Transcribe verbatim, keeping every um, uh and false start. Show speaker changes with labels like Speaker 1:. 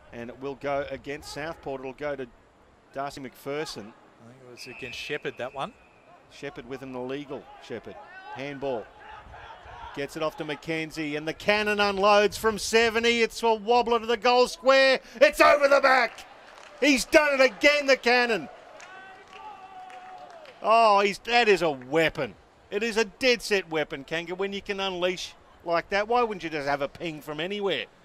Speaker 1: And it will go against Southport. It'll go to Darcy McPherson.
Speaker 2: I think it was against Shepherd, that one.
Speaker 1: Shepherd with an illegal. Shepherd. Handball. Gets it off to McKenzie, and the cannon unloads from seventy. It's a wobbler to the goal square. It's over the back. He's done it again, the cannon. Oh, he's, that is a weapon. It is a dead set weapon, Kanga, when you can unleash like that. Why wouldn't you just have a ping from anywhere?